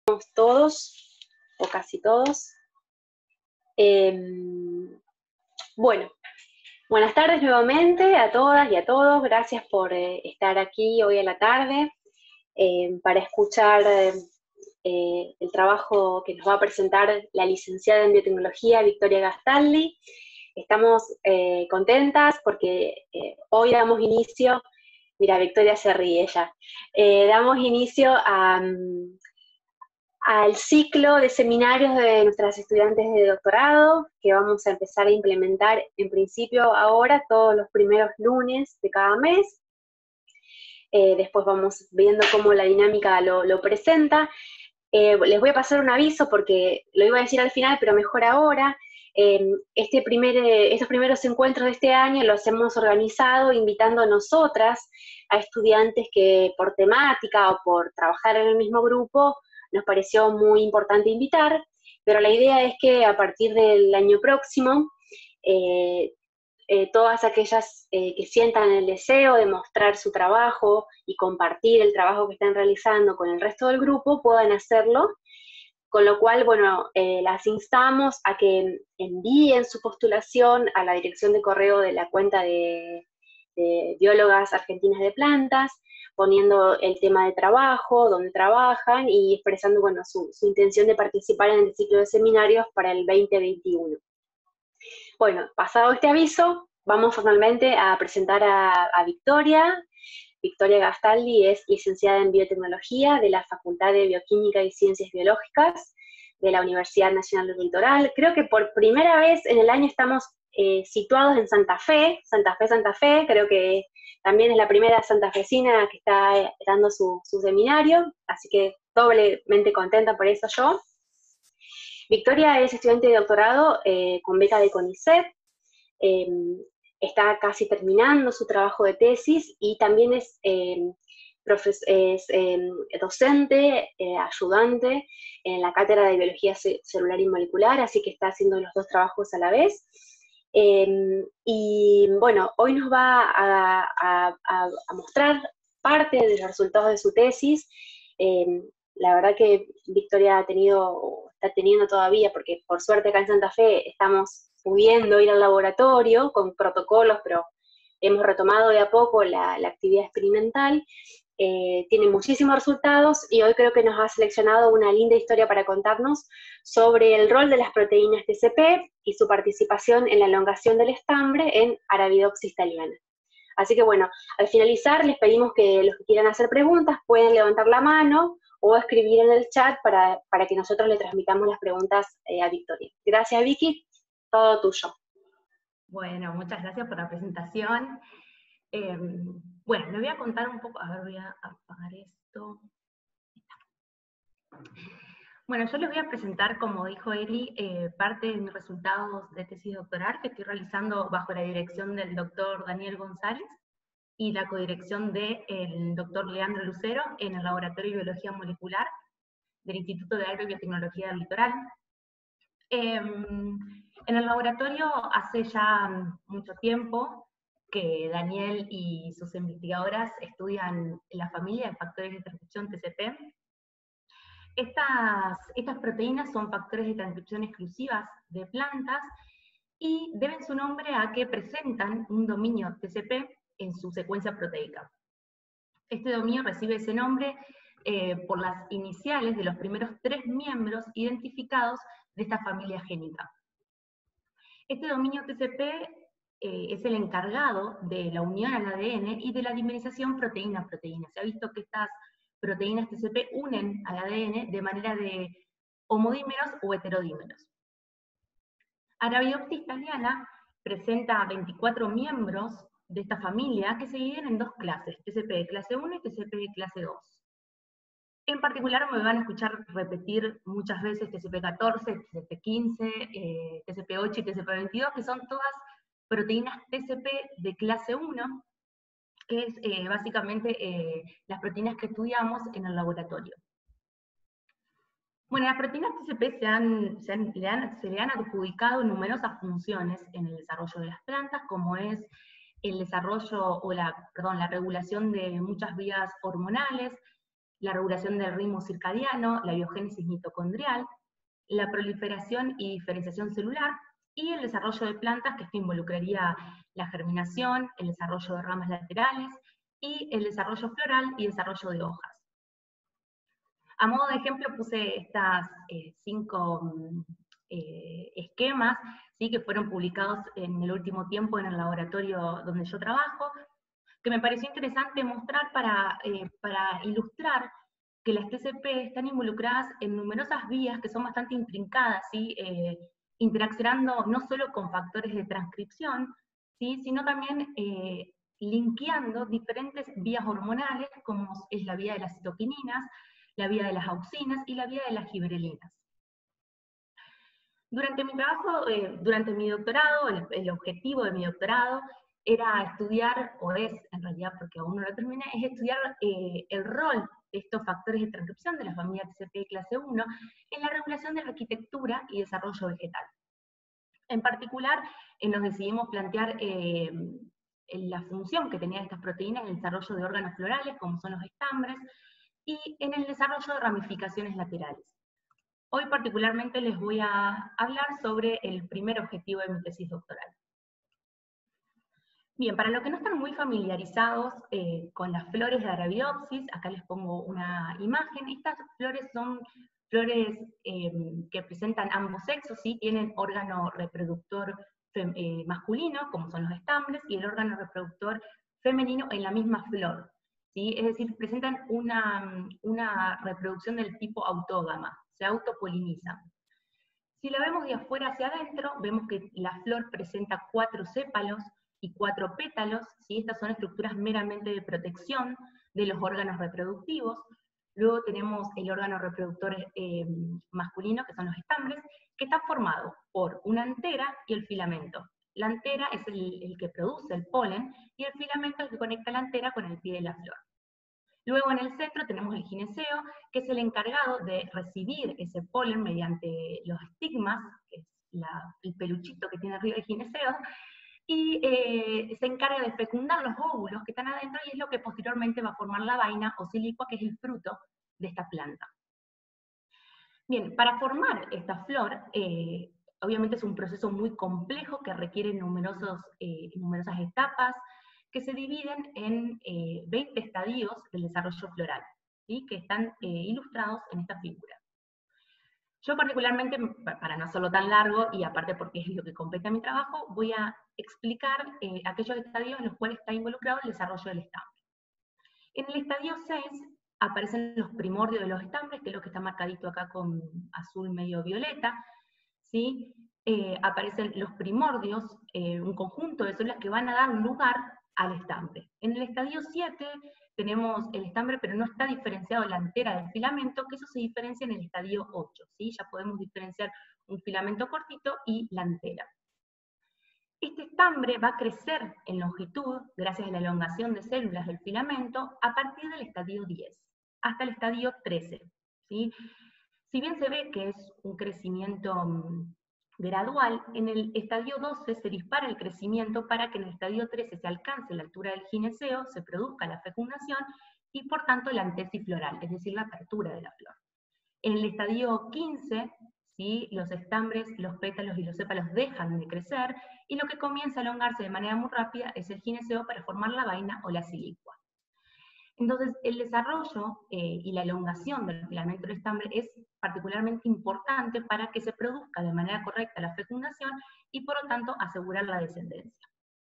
Todos, o casi todos. Bueno, buenas tardes nuevamente a todas y a todos. Gracias por estar aquí hoy a la tarde para escuchar el trabajo que nos va a presentar la licenciada en biotecnología Victoria Gastaldi. Estamos contentas porque hoy damos inicio, mira, Victoria se ríe ya, damos inicio al ciclo de seminarios de nuestras estudiantes de doctorado, que vamos a empezar a implementar en principio ahora todos los primeros lunes de cada mes. Después vamos viendo cómo la dinámica lo presenta. Les voy a pasar un aviso porque lo iba a decir al final, pero mejor ahora. Estos primeros encuentros de este año los hemos organizado invitando a nosotras, a estudiantes que por temática o por trabajar en el mismo grupo, nos pareció muy importante invitar, pero la idea es que a partir del año próximo, todas aquellas que sientan el deseo de mostrar su trabajo y compartir el trabajo que están realizando con el resto del grupo puedan hacerlo, con lo cual, bueno, las instamos a que envíen su postulación a la dirección de correo de la cuenta de Biólogas Argentinas de Plantas, poniendo el tema de trabajo, dónde trabajan y expresando, bueno, su intención de participar en el ciclo de seminarios para el 2021. Bueno, pasado este aviso, vamos formalmente a presentar a Victoria. Victoria Gastaldi es licenciada en biotecnología de la Facultad de Bioquímica y Ciencias Biológicas de la Universidad Nacional del Litoral. Creo que por primera vez en el año estamos situados en Santa Fe, Santa Fe, creo que también es la primera santafesina que está dando su seminario, así que doblemente contenta por eso yo. Victoria es estudiante de doctorado con beca de CONICET, está casi terminando su trabajo de tesis y también es docente, ayudante en la cátedra de biología celular y molecular, así que está haciendo los dos trabajos a la vez. Y bueno, hoy nos va a mostrar parte de los resultados de su tesis. La verdad que Victoria está teniendo todavía, porque por suerte acá en Santa Fe estamos pudiendo ir al laboratorio con protocolos, pero hemos retomado de a poco la actividad experimental. Tiene muchísimos resultados y hoy creo que nos ha seleccionado una linda historia para contarnos sobre el rol de las proteínas TCP y su participación en la elongación del estambre en Arabidopsis thaliana. Así que bueno, al finalizar les pedimos que los que quieran hacer preguntas pueden levantar la mano o escribir en el chat para que nosotros le transmitamos las preguntas a Victoria. Gracias, Vicky, todo tuyo. Bueno, muchas gracias por la presentación. Bueno, les voy a contar un poco, a ver, voy a apagar esto. Bueno, yo les voy a presentar, como dijo Eli, parte de mis resultados de tesis doctoral que estoy realizando bajo la dirección del doctor Daniel González y la codirección del doctor Leandro Lucero en el Laboratorio de Biología Molecular del Instituto de Alta y Biotecnología del Litoral. En el laboratorio hace ya mucho tiempo que Daniel y sus investigadoras estudian la familia de factores de transcripción TCP. Estas proteínas son factores de transcripción exclusivas de plantas y deben su nombre a que presentan un dominio TCP en su secuencia proteica. Este dominio recibe ese nombre por las iniciales de los primeros 3 miembros identificados de esta familia génica. Este dominio TCP es el encargado de la unión al ADN y de la dimerización proteína-proteína. Se ha visto que estas proteínas TCP unen al ADN de manera de homodímeros o heterodímeros. Arabidopsis thaliana presenta 24 miembros de esta familia que se dividen en 2 clases, TCP de clase 1 y TCP de clase 2. En particular me van a escuchar repetir muchas veces TCP14, TCP15, TCP8 y TCP22, que son todas proteínas TCP de clase 1, que es básicamente las proteínas que estudiamos en el laboratorio. Bueno, las proteínas TCP se le han adjudicado numerosas funciones en el desarrollo de las plantas, como es el desarrollo o la regulación de muchas vías hormonales, la regulación del ritmo circadiano, la biogénesis mitocondrial, la proliferación y diferenciación celular, y el desarrollo de plantas, que esto involucraría la germinación, el desarrollo de ramas laterales, y el desarrollo floral y desarrollo de hojas. A modo de ejemplo puse estas 5 esquemas, ¿sí?, que fueron publicados en el último tiempo en el laboratorio donde yo trabajo, que me pareció interesante mostrar para ilustrar que las TCP están involucradas en numerosas vías que son bastante intrincadas, ¿sí? Interaccionando no solo con factores de transcripción, ¿sí?, sino también linkeando diferentes vías hormonales, como es la vía de las citoquininas, la vía de las auxinas y la vía de las giberelinas. Durante mi trabajo, durante mi doctorado, el objetivo de mi doctorado era estudiar, o es en realidad porque aún no lo terminé, es estudiar el rol de estos factores de transcripción de la familia TCP clase 1 en la regulación de la arquitectura y desarrollo vegetal. En particular, nos decidimos plantear la función que tenían estas proteínas en el desarrollo de órganos florales, como son los estambres, y en el desarrollo de ramificaciones laterales. Hoy particularmente les voy a hablar sobre el primer objetivo de mi tesis doctoral. Bien, para los que no están muy familiarizados con las flores de Arabidopsis, acá les pongo una imagen. Estas flores son flores que presentan ambos sexos, ¿sí? Tienen órgano reproductor masculino, como son los estambres, y el órgano reproductor femenino en la misma flor, ¿sí? Es decir, presentan una reproducción del tipo autógama, se autopolinizan. Si la vemos de afuera hacia adentro, vemos que la flor presenta 4 sépalos y 4 pétalos, ¿sí? Estas son estructuras meramente de protección de los órganos reproductivos. Luego tenemos el órgano reproductor masculino, que son los estambres, que está formado por una antera y el filamento. La antera es el que produce el polen, y el filamento es el que conecta la antera con el pie de la flor. Luego en el centro tenemos el gineceo, que es el encargado de recibir ese polen mediante los estigmas, que es el peluchito que tiene arriba el gineceo, y se encarga de fecundar los óvulos que están adentro, y es lo que posteriormente va a formar la vaina o silicua, que es el fruto de esta planta. Bien, para formar esta flor, obviamente es un proceso muy complejo que requiere numerosas etapas, que se dividen en 20 estadios del desarrollo floral, ¿sí?, que están ilustrados en esta figura. Yo particularmente, para no hacerlo tan largo, y aparte porque es lo que compete a mi trabajo, voy a explicar aquellos estadios en los cuales está involucrado el desarrollo del estambre. En el estadio 6 aparecen los primordios de los estambres, que es lo que está marcadito acá con azul medio violeta, ¿sí? Aparecen los primordios, un conjunto de células que van a dar lugar al estambre. En el estadio 7 tenemos el estambre, pero no está diferenciado la antera del filamento, que eso se diferencia en el estadio 8, ¿sí? Ya podemos diferenciar un filamento cortito y la antera. Este estambre va a crecer en longitud, gracias a la elongación de células del filamento, a partir del estadio 10, hasta el estadio 13, ¿sí? Si bien se ve que es un crecimiento gradual, en el estadio 12 se dispara el crecimiento para que en el estadio 13 se alcance la altura del gineceo, se produzca la fecundación y por tanto la antesis floral, es decir, la apertura de la flor. En el estadio 15, ¿sí?, los estambres, los pétalos y los sépalos dejan de crecer, y lo que comienza a elongarse de manera muy rápida es el gineceo para formar la vaina o la silicua. Entonces, el desarrollo y la elongación del filamento del estambre es particularmente importante para que se produzca de manera correcta la fecundación y por lo tanto asegurar la descendencia.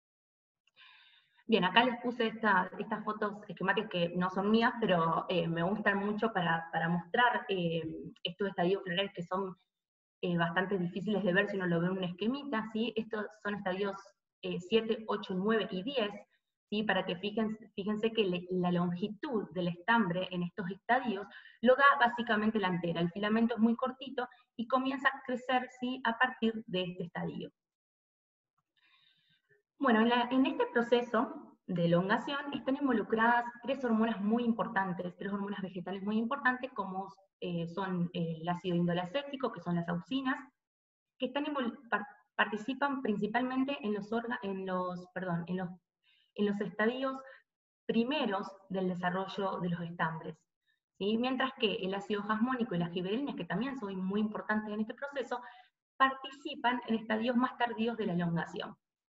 Bien, acá les puse estas fotos esquemáticas que no son mías, pero me gustan mucho para mostrar estos estadios florales que son bastante difíciles de ver si uno lo ve en una esquemita, ¿sí? Estos son estadios 7, 8, 9 y 10, ¿sí? Para que fíjense que la longitud del estambre en estos estadios lo da básicamente la antera. El filamento es muy cortito y comienza a crecer, ¿sí?, a partir de este estadio. Bueno, en este proceso de elongación están involucradas 3 hormonas muy importantes, 3 hormonas vegetales muy importantes, como son el ácido indolacético, que son las auxinas, que participan principalmente en los estadios primeros del desarrollo de los estambres, ¿sí? Mientras que el ácido jasmónico y las gibberelinas, que también son muy importantes en este proceso, participan en estadios más tardíos de la elongación.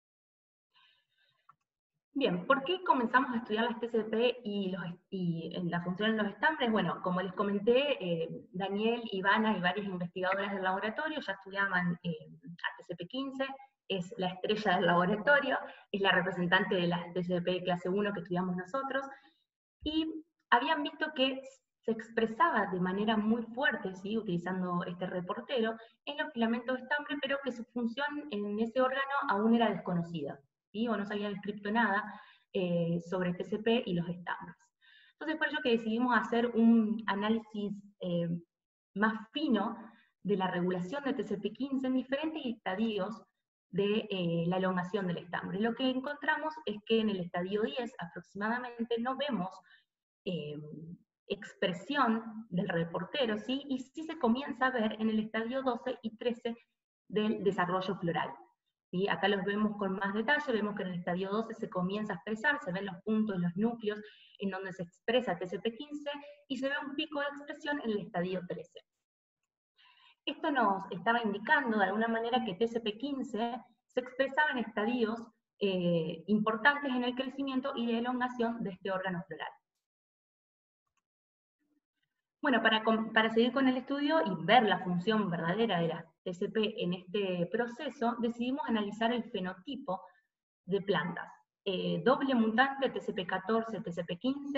Bien, ¿por qué comenzamos a estudiar las TCP y la función en los estambres? Bueno, como les comenté, Daniel, Ivana y varias investigadoras del laboratorio ya estudiaban a TCP15, es la estrella del laboratorio, es la representante de la TCP clase 1 que estudiamos nosotros, y habían visto que se expresaba de manera muy fuerte, ¿sí?, utilizando este reportero, en los filamentos de estambre, pero que su función en ese órgano aún era desconocida, ¿sí?, o no se había descrito nada sobre TCP y los estambres. Entonces, por ello que decidimos hacer un análisis más fino de la regulación de TCP15 en diferentes estadios de la elongación del estambre. Lo que encontramos es que en el estadio 10 aproximadamente no vemos expresión del reportero, ¿sí? Y sí se comienza a ver en el estadio 12 y 13 del desarrollo floral, ¿sí? Acá los vemos con más detalle, vemos que en el estadio 12 se comienza a expresar, se ven los puntos, los núcleos en donde se expresa TCP15, y se ve un pico de expresión en el estadio 13. Esto nos estaba indicando de alguna manera que TCP15 se expresaba en estadios importantes en el crecimiento y de elongación de este órgano floral. Bueno, para seguir con el estudio y ver la función verdadera de las TCP en este proceso, decidimos analizar el fenotipo de plantas. Doble mutante TCP14, TCP15.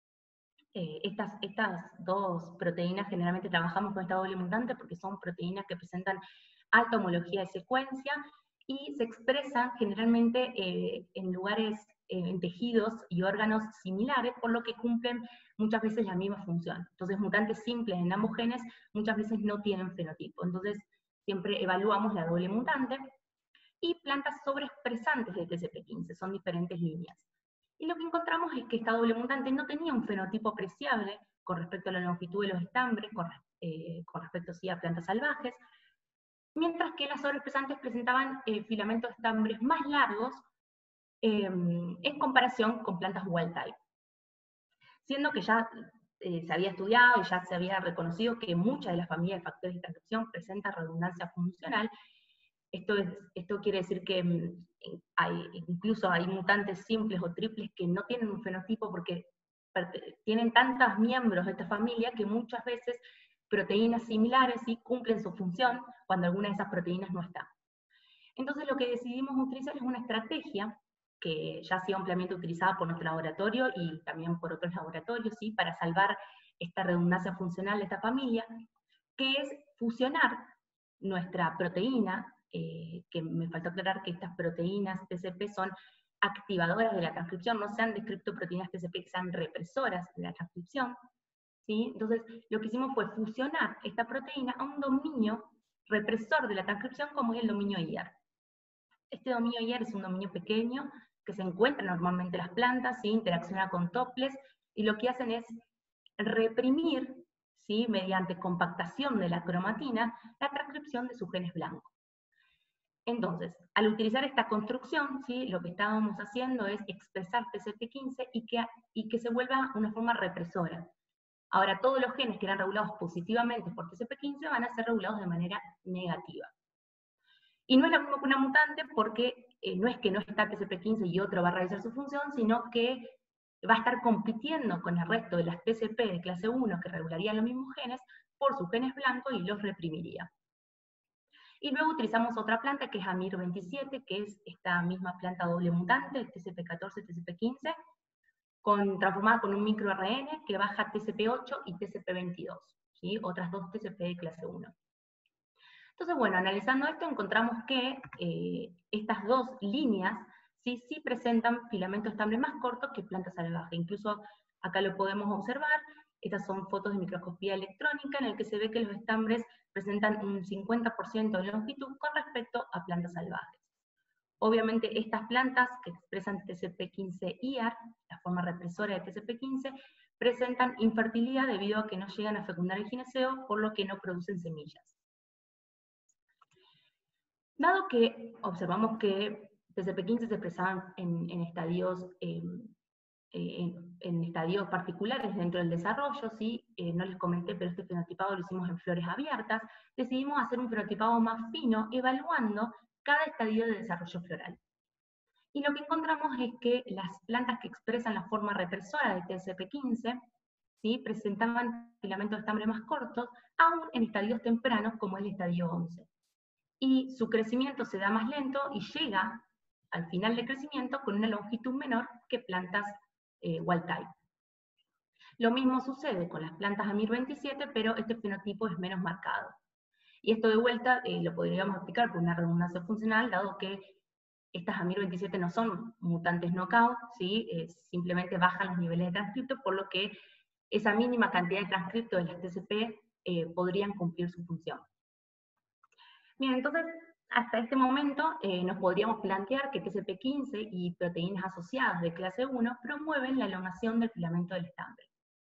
Estas dos proteínas generalmente trabajamos con esta doble mutante porque son proteínas que presentan alta homología de secuencia y se expresan generalmente en lugares, en tejidos y órganos similares, por lo que cumplen muchas veces la misma función. Entonces, mutantes simples en ambos genes muchas veces no tienen fenotipo. Entonces, siempre evaluamos la doble mutante. Y plantas sobreexpresantes de TCP15, son diferentes líneas. Y lo que encontramos es que esta doble mutante no tenía un fenotipo apreciable con respecto a la longitud de los estambres, con respecto sí a plantas salvajes, mientras que las sobreexpresantes presentaban filamentos de estambres más largos en comparación con plantas wild type. Siendo que ya se había estudiado y ya se había reconocido que muchas de las familias de factores de transcripción presentan redundancia funcional. Esto quiere decir que incluso hay mutantes simples o triples que no tienen un fenotipo porque tienen tantos miembros de esta familia que muchas veces proteínas similares sí cumplen su función cuando alguna de esas proteínas no está. Entonces lo que decidimos utilizar es una estrategia que ya ha sido ampliamente utilizada por nuestro laboratorio y también por otros laboratorios, ¿sí?, para salvar esta redundancia funcional de esta familia, que es fusionar nuestra proteína, que me faltó aclarar que estas proteínas TCP son activadoras de la transcripción, no se han descrito proteínas TCP que sean represoras de la transcripción, ¿sí? Entonces, lo que hicimos fue fusionar esta proteína a un dominio represor de la transcripción como es el dominio IAR. Este dominio IAR es un dominio pequeño que se encuentra normalmente en las plantas, ¿sí?, interacciona con toples, y lo que hacen es reprimir, ¿sí?, mediante compactación de la cromatina, la transcripción de sus genes blancos. Entonces, al utilizar esta construcción, ¿sí?, lo que estábamos haciendo es expresar TCP15 y que se vuelva una forma represora. Ahora, todos los genes que eran regulados positivamente por TCP15 van a ser regulados de manera negativa. Y no es lo mismo que una mutante porque no es que no está TCP15 y otro va a realizar su función, sino que va a estar compitiendo con el resto de las TCP de clase 1 que regularían los mismos genes por sus genes blancos y los reprimiría. Y luego utilizamos otra planta que es AMIR27, que es esta misma planta doble mutante, TCP14, TCP15, transformada con un microRN que baja TCP8 y TCP22, ¿sí?, otras dos TCP de clase 1. Entonces, bueno, analizando esto encontramos que estas dos líneas sí presentan filamentos estambres más cortos que plantas salvajes. Incluso acá lo podemos observar. Estas son fotos de microscopía electrónica en el que se ve que los estambres presentan un 50% de longitud con respecto a plantas salvajes. Obviamente estas plantas que expresan TCP15-IAR, la forma represora de TCP15, presentan infertilidad debido a que no llegan a fecundar el gineceo, por lo que no producen semillas. Dado que observamos que TCP15 se expresaban en estadios en estadios particulares dentro del desarrollo, ¿sí? No les comenté, pero este fenotipado lo hicimos en flores abiertas. Decidimos hacer un fenotipado más fino, evaluando cada estadio de desarrollo floral. Y lo que encontramos es que las plantas que expresan la forma represora de TSP15, ¿sí? presentaban filamentos de estambre más cortos, aún en estadios tempranos como el estadio 11. Y su crecimiento se da más lento y llega al final de crecimiento con una longitud menor que plantas wild type. Lo mismo sucede con las plantas Amir 27, pero este fenotipo es menos marcado. Y esto de vuelta lo podríamos explicar por una redundancia funcional, dado que estas Amir 27 no son mutantes knockout, ¿sí? Simplemente bajan los niveles de transcripto, por lo que esa mínima cantidad de transcripto de las TCP podrían cumplir su función. Bien, entonces, hasta este momento nos podríamos plantear que TCP15 y proteínas asociadas de clase 1 promueven la elongación del filamento del estambre.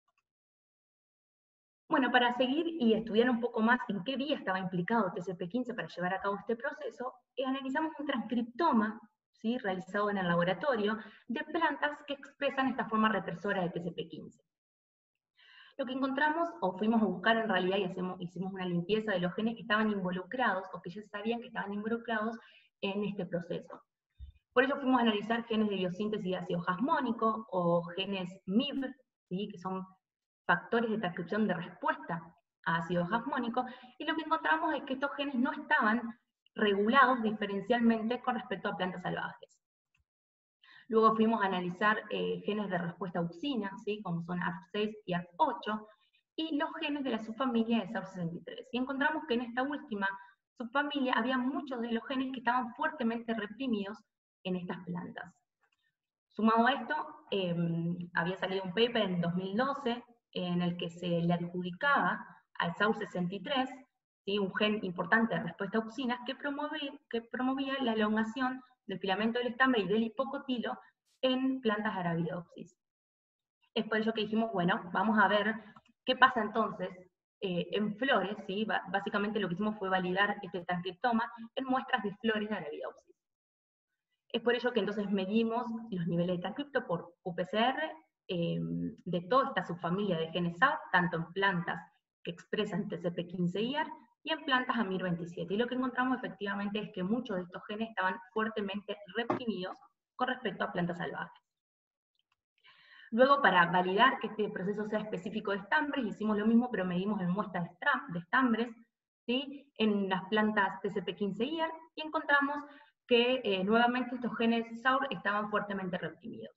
Bueno, para seguir y estudiar un poco más en qué vía estaba implicado TCP15 para llevar a cabo este proceso, analizamos un transcriptoma, ¿sí? realizado en el laboratorio, de plantas que expresan esta forma represora de TCP15. Lo que encontramos, o fuimos a buscar en realidad y hicimos una limpieza de los genes que estaban involucrados, o que ya sabían que estaban involucrados en este proceso. Por ello fuimos a analizar genes de biosíntesis de ácido jasmónico, o genes MIB, ¿sí? que son factores de transcripción de respuesta a ácido jasmónico, y lo que encontramos es que estos genes no estaban regulados diferencialmente con respecto a plantas salvajes. Luego fuimos a analizar genes de respuesta a auxina, ¿sí? como son ARF6 y ARF8, y los genes de la subfamilia de SAUR63. Y encontramos que en esta última subfamilia había muchos de los genes que estaban fuertemente reprimidos en estas plantas. Sumado a esto, había salido un paper en 2012 en el que se le adjudicaba al SAUR63, ¿sí? un gen importante de respuesta a auxinas, que promovía la elongación del filamento del estambre y del hipocotilo en plantas Arabidopsis. Es por ello que dijimos, bueno, vamos a ver qué pasa entonces en flores, ¿sí? Básicamente lo que hicimos fue validar este transcriptoma en muestras de flores de Arabidopsis. Es por ello que entonces medimos los niveles de transcripto por UPCR de toda esta subfamilia de genes SAUR, tanto en plantas que expresan TCP15-IR y en plantas Amir 27. Y lo que encontramos efectivamente es que muchos de estos genes estaban fuertemente reprimidos con respecto a plantas salvajes. Luego, para validar que este proceso sea específico de estambres, hicimos lo mismo, pero medimos en muestras de estambres, ¿sí? en las plantas TCP15-IR, y encontramos que nuevamente estos genes SAUR estaban fuertemente reprimidos.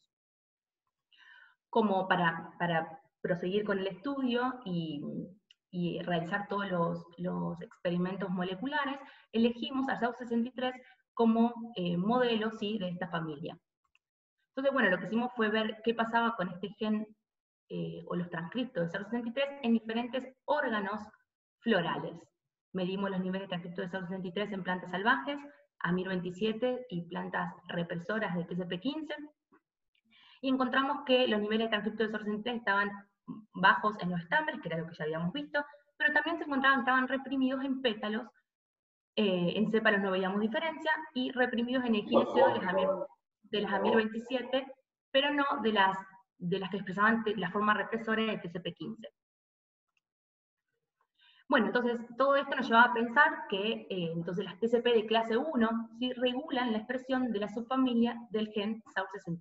Como para proseguir con el estudio y realizar todos los experimentos moleculares, elegimos al SAUR63 como modelo, ¿sí? de esta familia. Entonces, bueno, lo que hicimos fue ver qué pasaba con este gen o los transcriptos de SAUR63 en diferentes órganos florales. Medimos los niveles de transcripto de SAUR63 en plantas salvajes, Amir 27 y plantas represoras de TCP15, y encontramos que los niveles de transcripto de SAUR63 estaban bajos en los estambres, que era lo que ya habíamos visto, pero también se encontraban que estaban reprimidos en pétalos, en sépalos no veíamos diferencia, y reprimidos en el gineceo de las Amir 27, pero no de las que expresaban la forma represora de TCP15. Bueno, entonces todo esto nos llevaba a pensar que entonces las TCP de clase 1 ¿sí? regulan la expresión de la subfamilia del gen SAUR63.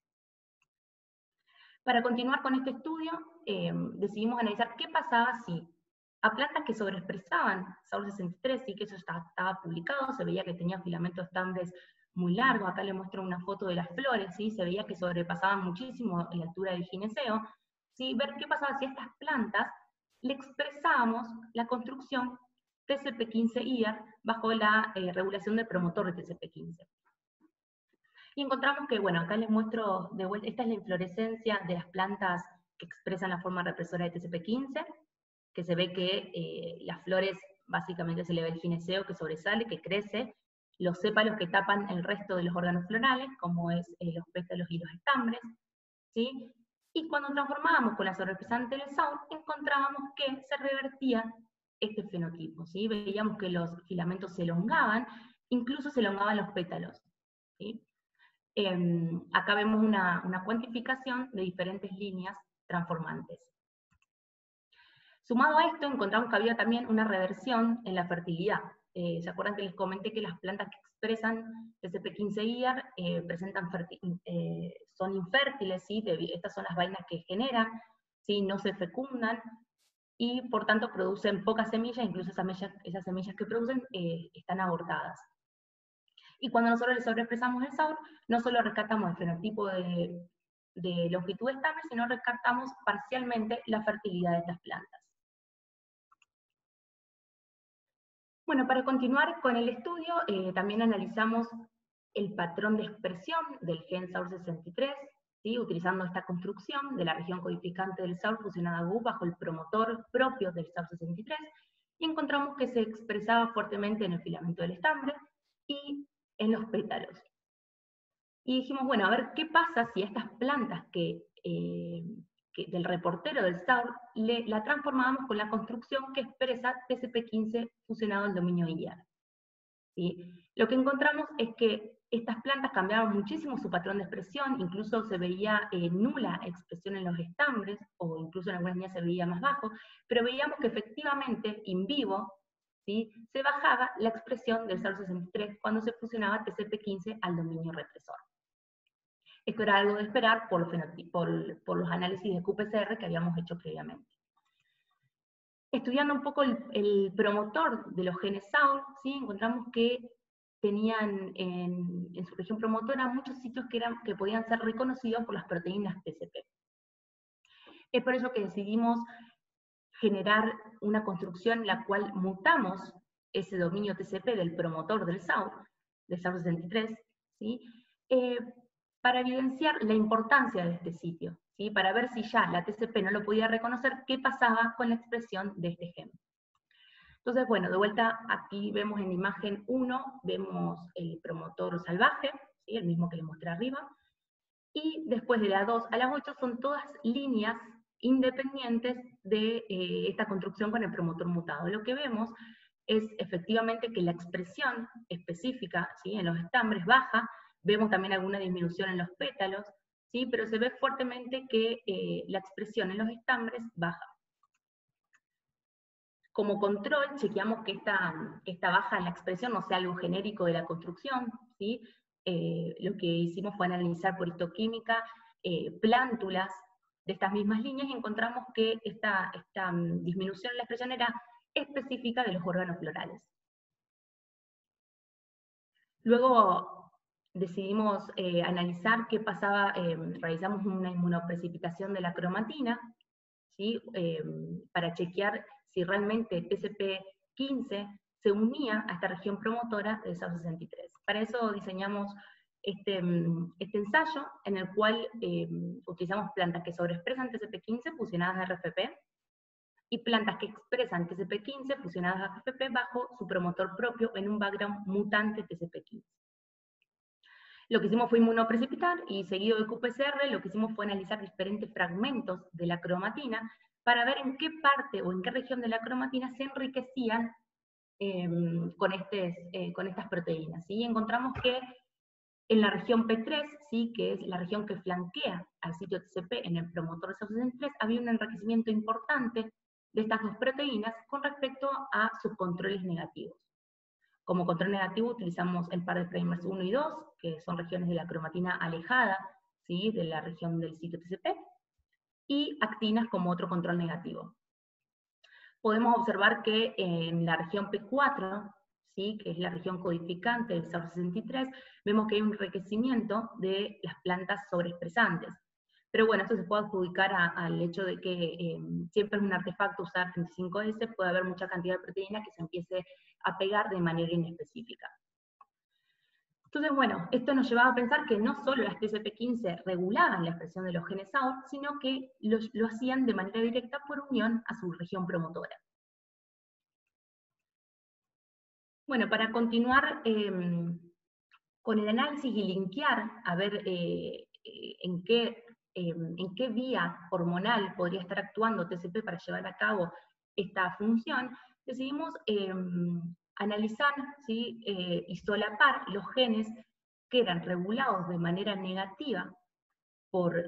Para continuar con este estudio, decidimos analizar qué pasaba si a plantas que sobreexpresaban SAUR63, sí que eso estaba publicado, se veía que tenía filamentos estambres muy largos, acá les muestro una foto de las flores, ¿sí? se veía que sobrepasaban muchísimo la altura del gineceo, ¿sí? ver qué pasaba si a estas plantas le expresábamos la construcción TCP15-IR bajo la regulación del promotor de TCP15. Y encontramos que, bueno, acá les muestro de vuelta, esta es la inflorescencia de las plantas que expresan la forma represora de TCP15, que se ve que las flores, básicamente se le ve el gineceo que sobresale, que crece, los sépalos que tapan el resto de los órganos florales, como es los pétalos y los estambres, ¿sí? Y cuando transformábamos con la sobreexpresante del SAUR, encontrábamos que se revertía este fenotipo, ¿sí? Veíamos que los filamentos se elongaban, incluso se elongaban los pétalos, ¿sí? acá vemos una cuantificación de diferentes líneas transformantes. Sumado a esto, encontramos que había también una reversión en la fertilidad. ¿Se acuerdan que les comenté que las plantas que expresan TCP15-IR son infértiles, ¿sí? Estas son las vainas que generan, ¿sí? No se fecundan, y por tanto producen pocas semillas, incluso esas semillas que producen están abortadas. Y cuando nosotros le sobreexpresamos el SAUR, no solo rescatamos el fenotipo de longitud estable, sino rescatamos parcialmente la fertilidad de estas plantas. Bueno, para continuar con el estudio, también analizamos el patrón de expresión del gen SAUR63, ¿sí? Utilizando esta construcción de la región codificante del SAUR fusionada a GUP bajo el promotor propio del SAUR63, y encontramos que se expresaba fuertemente en el filamento del estambre y en los pétalos. Y dijimos, bueno, a ver qué pasa si a estas plantas del reportero del SAUR la transformábamos con la construcción que expresa TCP15 fusionado al dominio IR. ¿Sí? Lo que encontramos es que estas plantas cambiaban muchísimo su patrón de expresión, incluso se veía nula expresión en los estambres, o incluso en algunas líneas se veía más bajo, pero veíamos que efectivamente, in vivo, ¿sí? Se bajaba la expresión del SAUR63 cuando se fusionaba TCP15 al dominio represor. Esto era algo de esperar por los análisis de QPCR que habíamos hecho previamente. Estudiando un poco el promotor de los genes SAUR, ¿sí? Encontramos que tenían en su región promotora muchos sitios que podían ser reconocidos por las proteínas TCP. Es por ello que decidimos generar una construcción en la cual mutamos ese dominio TCP del promotor del SAUR63, ¿sí? Para evidenciar la importancia de este sitio, ¿sí? Para ver si ya la TCP no lo podía reconocer, qué pasaba con la expresión de este gen. Entonces, bueno, de vuelta aquí vemos en la imagen 1, vemos el promotor salvaje, ¿sí? El mismo que les mostré arriba, y después de la 2 a la 8 son todas líneas independientes de esta construcción con el promotor mutado. Lo que vemos es efectivamente que la expresión específica, ¿sí? En los estambres baja, vemos también alguna disminución en los pétalos, ¿sí? Pero se ve fuertemente que la expresión en los estambres baja. Como control, chequeamos que esta baja en la expresión no sea algo genérico de la construcción, ¿sí? Lo que hicimos fue analizar por histoquímica plántulas de estas mismas líneas y encontramos que esta disminución en la expresión era específica de los órganos florales. Luego decidimos analizar qué pasaba, realizamos una inmunoprecipitación de la cromatina, ¿sí? Para chequear si realmente TCP15 se unía a esta región promotora del SAUR63. Para eso diseñamos este ensayo en el cual utilizamos plantas que sobreexpresan TCP15 fusionadas a RFP, y plantas que expresan TCP15 fusionadas a RFP bajo su promotor propio en un background mutante TCP15. Lo que hicimos fue inmunoprecipitar, y seguido de QPCR, lo que hicimos fue analizar diferentes fragmentos de la cromatina para ver en qué parte o en qué región de la cromatina se enriquecían con estas proteínas. ¿Sí? Encontramos que en la región P3, ¿sí? Que es la región que flanquea al sitio TCP en el promotor SAUR63, había un enriquecimiento importante de estas dos proteínas con respecto a sus controles negativos. Como control negativo utilizamos el par de primers 1 y 2, que son regiones de la cromatina alejada, ¿sí? De la región del sitio TCP, y actinas como otro control negativo. Podemos observar que en la región P4, ¿sí? Que es la región codificante del SAUR63, vemos que hay un enriquecimiento de las plantas sobreexpresantes. Pero bueno, esto se puede adjudicar al hecho de que siempre es un artefacto usar 25S, puede haber mucha cantidad de proteína que se empiece a pegar de manera inespecífica. Entonces, bueno, esto nos llevaba a pensar que no solo las TCP15 regulaban la expresión de los genes SAUR, sino que lo hacían de manera directa por unión a su región promotora. Bueno, para continuar con el análisis y linkear, a ver en qué vía hormonal podría estar actuando TCP para llevar a cabo esta función, decidimos analizar, ¿sí? Y solapar los genes que eran regulados de manera negativa por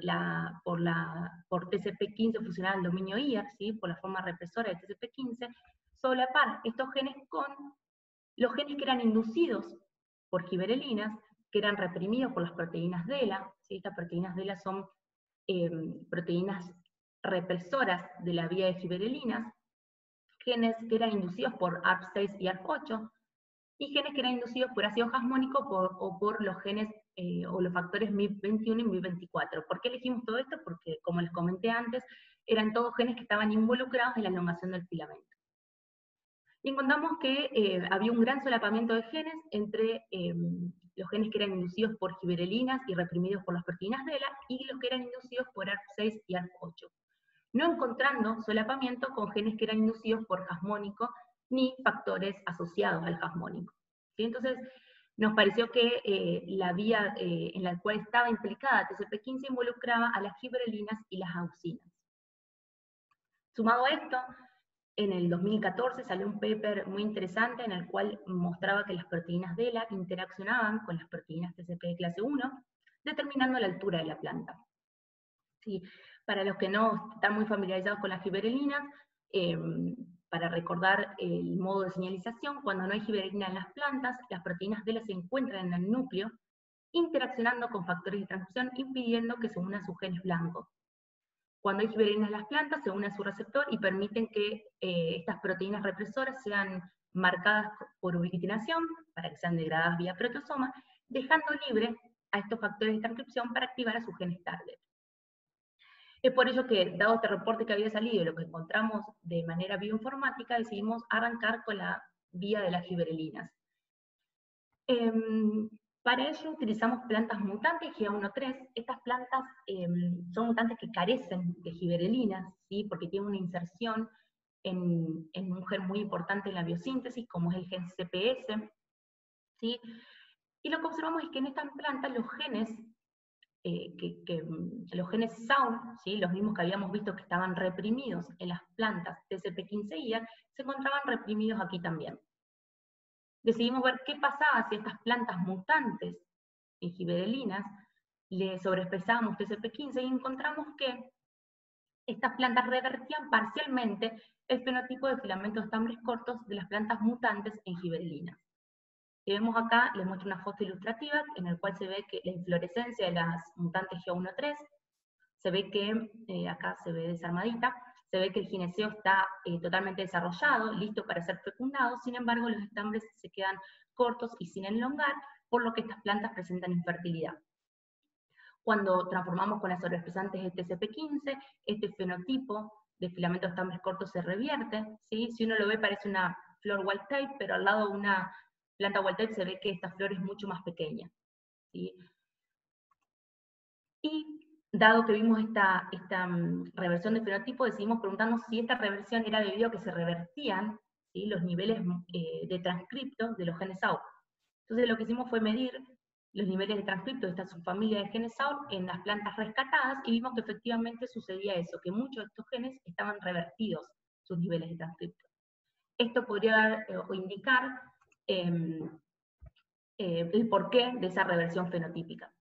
TCP15 fusionada al dominio IAR, ¿sí? Por la forma represora de TCP15, solapar estos genes con los genes que eran inducidos por giberelinas, que eran reprimidos por las proteínas DELA, ¿sí? Estas proteínas DELA son proteínas represoras de la vía de giberelinas, genes que eran inducidos por ARP6 y ARP8, y genes que eran inducidos por ácido jasmónico o por los genes o los factores MIP21 y MIP24. ¿Por qué elegimos todo esto? Porque, como les comenté antes, eran todos genes que estaban involucrados en la elongación del filamento. Y encontramos que había un gran solapamiento de genes entre los genes que eran inducidos por giberelinas y reprimidos por las proteínas DELA, y los que eran inducidos por ARP6 y ARP8. No encontrando solapamiento con genes que eran inducidos por jasmónico ni factores asociados al jasmónico. ¿Sí? Entonces, nos pareció que la vía en la cual estaba implicada TCP15 involucraba a las giberelinas y las auxinas. Sumado a esto, en el 2014 salió un paper muy interesante en el cual mostraba que las proteínas DELA interaccionaban con las proteínas TCP de clase 1, determinando la altura de la planta. Sí, para los que no están muy familiarizados con las giberelinas, para recordar el modo de señalización, cuando no hay giberelina en las plantas, las proteínas DELA se encuentran en el núcleo, interaccionando con factores de transcripción, impidiendo que se unan sus genes blancos. Cuando hay giberelina en las plantas, se une a su receptor y permiten que estas proteínas represoras sean marcadas por ubiquitinación, para que sean degradadas vía proteasoma, dejando libre a estos factores de transcripción para activar a sus genes target. Es por ello que, dado este reporte que había salido y lo que encontramos de manera bioinformática, decidimos arrancar con la vía de las giberelinas. Para ello utilizamos plantas mutantes GA13. Estas plantas son mutantes que carecen de giberelinas, ¿sí? Porque tienen una inserción en un gen muy importante en la biosíntesis, como es el gen CPS, ¿sí? Y lo que observamos es que en estas plantas los genes, los genes SAUR, ¿sí? Los mismos que habíamos visto que estaban reprimidos en las plantas TCP15-IA, se encontraban reprimidos aquí también. Decidimos ver qué pasaba si estas plantas mutantes en giberelinas le sobreexpresábamos TCP15 y encontramos que estas plantas revertían parcialmente el fenotipo de filamentos estambres cortos de las plantas mutantes en giberelinas. Si vemos acá, les muestro una foto ilustrativa en la cual se ve que la inflorescencia de las mutantes GA13, se ve que, acá se ve desarmadita, se ve que el gineceo está totalmente desarrollado, listo para ser fecundado, sin embargo los estambres se quedan cortos y sin elongar, por lo que estas plantas presentan infertilidad. Cuando transformamos con las sobreexpresantes de TCP15, este fenotipo de filamentos estambres cortos se revierte, ¿sí? Si uno lo ve parece una flor wild type, pero al lado de una planta wild type se ve que esta flor es mucho más pequeña, ¿sí? Y dado que vimos esta reversión de fenotipo, decidimos preguntarnos si esta reversión era debido a que se revertían, ¿sí? Los niveles de transcripto de los genes SAUR. Entonces lo que hicimos fue medir los niveles de transcripto de esta subfamilia de genes SAUR en las plantas rescatadas y vimos que efectivamente sucedía eso, que muchos de estos genes estaban revertidos sus niveles de transcripto. Esto podría dar o indicar el porqué de esa reversión fenotípica.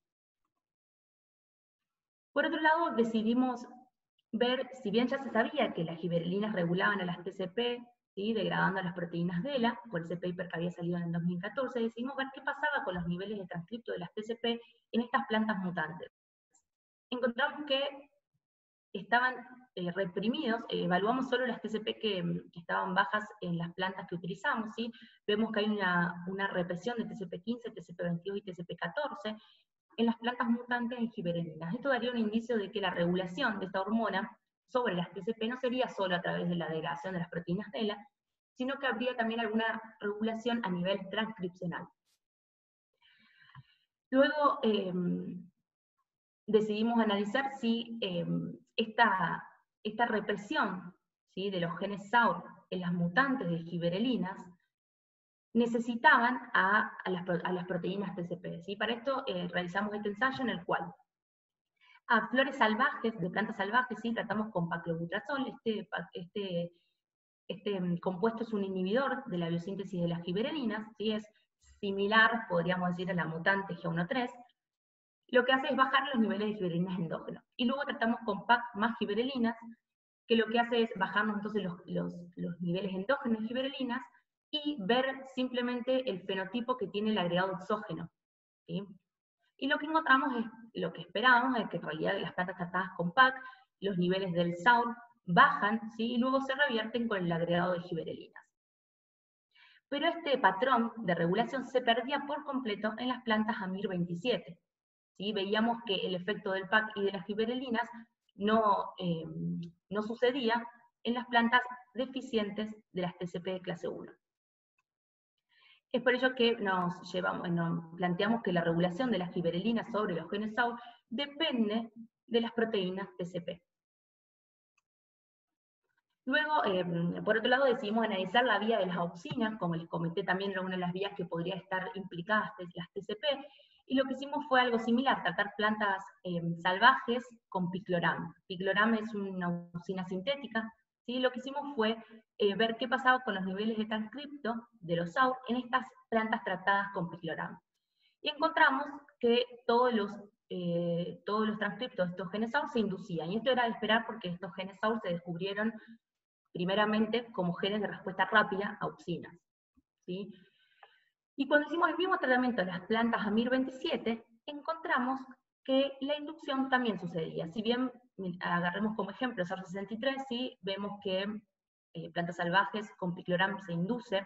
Por otro lado, decidimos ver, si bien ya se sabía que las giberelinas regulaban a las TCP, ¿sí? Degradando a las proteínas DELA, por ese paper que había salido en el 2014, decidimos ver qué pasaba con los niveles de transcripto de las TCP en estas plantas mutantes. Encontramos que estaban reprimidos, evaluamos solo las TCP que estaban bajas en las plantas que utilizamos, ¿sí? Vemos que hay una represión de TCP15, TCP22 y TCP14, en las plantas mutantes en giberelinas. Esto daría un indicio de que la regulación de esta hormona sobre las TCP no sería solo a través de la degradación de las proteínas DELA, sino que habría también alguna regulación a nivel transcripcional. Luego decidimos analizar si esta represión, ¿sí? De los genes SAUR en las mutantes de giberelinas necesitaban a las proteínas TCP. ¿Sí? Para esto realizamos este ensayo en el cual a flores salvajes, de plantas salvajes, ¿sí? Tratamos con paclobutrazol. Este compuesto es un inhibidor de la biosíntesis de las giberelinas, ¿sí? Es similar, podríamos decir, a la mutante G1.3, lo que hace es bajar los niveles de giberelinas endógenos. Y luego tratamos con PAC más giberelinas, que lo que hace es bajarnos entonces los niveles endógenos de giberelinas y ver simplemente el fenotipo que tiene el agregado exógeno, ¿sí? Y lo que encontramos es, lo que esperábamos es que en realidad en las plantas tratadas con PAC, los niveles del SAUR bajan, ¿sí? Y luego se revierten con el agregado de giberelinas. Pero este patrón de regulación se perdía por completo en las plantas AMIR27. ¿Sí? Veíamos que el efecto del PAC y de las giberelinas no sucedía en las plantas deficientes de las TCP de clase 1. Es por ello que nos planteamos que la regulación de las giberelinas sobre los genes SAUR depende de las proteínas TCP. Luego, por otro lado, decidimos analizar la vía de las auxinas, como les comenté también era una de las vías que podría estar implicadas las TCP, y lo que hicimos fue algo similar, tratar plantas salvajes con picloram. Picloram es una auxina sintética, ¿sí? Lo que hicimos fue ver qué pasaba con los niveles de transcripto de los SAUR en estas plantas tratadas con picloram. Y encontramos que todos los transcriptos de estos genes SAUR se inducían, y esto era de esperar porque estos genes SAUR se descubrieron primeramente como genes de respuesta rápida a auxinas, ¿sí? Y cuando hicimos el mismo tratamiento de las plantas AMIR27, encontramos que la inducción también sucedía. Si bien agarremos como ejemplo SAR63, ¿sí? Vemos que plantas salvajes con picloram se induce,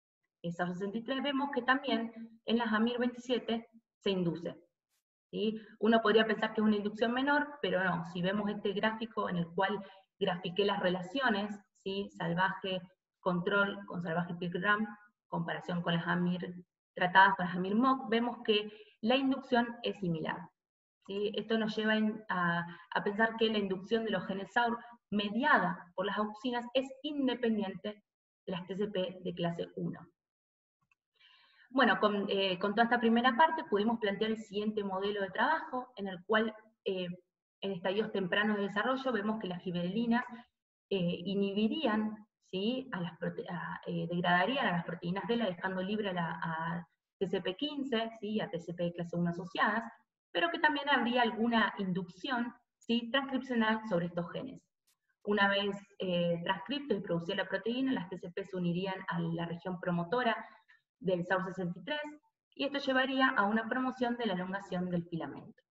SAR63 vemos que también en las AMIR27 se induce. ¿Sí? Uno podría pensar que es una inducción menor, pero no. Si vemos este gráfico en el cual grafiqué las relaciones, ¿sí? Salvaje control con salvaje picloram, comparación con las AMIR tratadas con las AMIR-MOC, vemos que la inducción es similar. ¿Sí? Esto nos lleva a pensar que la inducción de los genes SAUR mediada por las auxinas es independiente de las TCP de clase 1. Bueno, con toda esta primera parte pudimos plantear el siguiente modelo de trabajo, en el cual en estadios tempranos de desarrollo vemos que las giberelinas inhibirían, ¿sí? Degradarían a las proteínas DELA, dejando libre a TCP15, ¿sí? A TCP de clase 1 asociadas, pero que también habría alguna inducción, ¿sí? Transcripcional sobre estos genes. Una vez transcripto y producida la proteína, las TCP se unirían a la región promotora del SAUR63, y esto llevaría a una promoción de la elongación del filamento.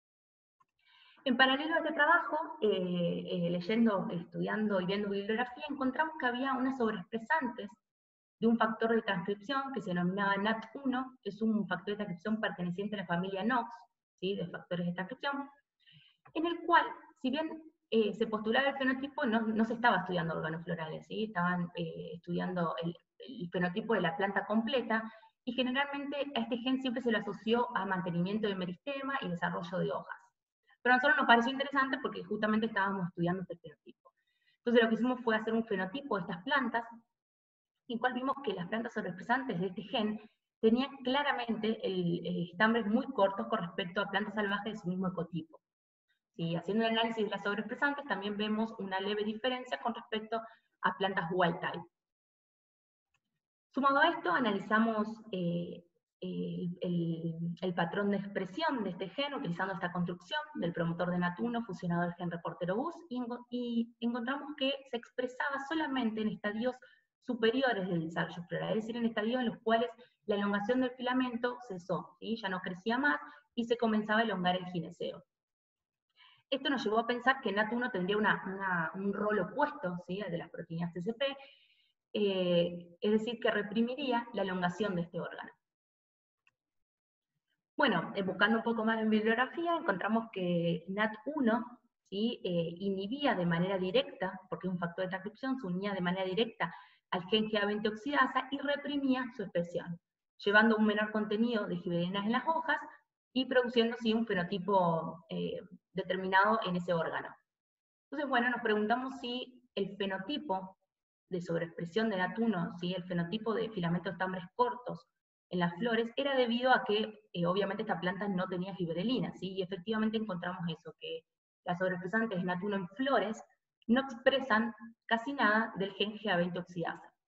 En paralelo a este trabajo, leyendo, estudiando y viendo bibliografía, encontramos que había unas sobreexpresantes de un factor de transcripción que se denominaba NAT1, que es un factor de transcripción perteneciente a la familia NOX, ¿sí? De factores de transcripción, en el cual, si bien se postulaba el fenotipo, no se estaba estudiando órganos florales, ¿sí? Estaban estudiando el fenotipo de la planta completa, y generalmente a este gen siempre se lo asoció a mantenimiento de meristema y desarrollo de hojas. Pero a nosotros nos pareció interesante porque justamente estábamos estudiando este fenotipo. Entonces lo que hicimos fue hacer un fenotipo de estas plantas, en el cual vimos que las plantas sobreexpresantes de este gen tenían claramente estambres muy cortos con respecto a plantas salvajes de su mismo ecotipo. ¿Sí? Haciendo un análisis de las sobreexpresantes también vemos una leve diferencia con respecto a plantas wild type. Sumado a esto, analizamos el patrón de expresión de este gen utilizando esta construcción del promotor de NAT1 fusionado al gen reportero BUS, y encontramos que se expresaba solamente en estadios superiores del desarrollo floral, es decir, en estadios en los cuales la elongación del filamento cesó, ¿sí? Ya no crecía más y se comenzaba a elongar el gineceo. Esto nos llevó a pensar que NAT1 tendría un rol opuesto, ¿sí? Al de las proteínas TCP, es decir, que reprimiría la elongación de este órgano. Bueno, buscando un poco más en bibliografía, encontramos que NAT1, ¿sí? Inhibía de manera directa, porque es un factor de transcripción, se unía de manera directa al gen GA20 oxidasa y reprimía su expresión, llevando un menor contenido de giberelinas en las hojas y produciendo ¿sí? Un fenotipo determinado en ese órgano. Entonces, bueno, nos preguntamos si el fenotipo de sobreexpresión de NAT1, ¿sí? El fenotipo de filamentos estambres cortos en las flores, era debido a que obviamente esta planta no tenía giberelina, ¿sí? Y efectivamente encontramos eso, que las sobreexpresantes de NAT1 en flores no expresan casi nada del gen GA20 oxidasa,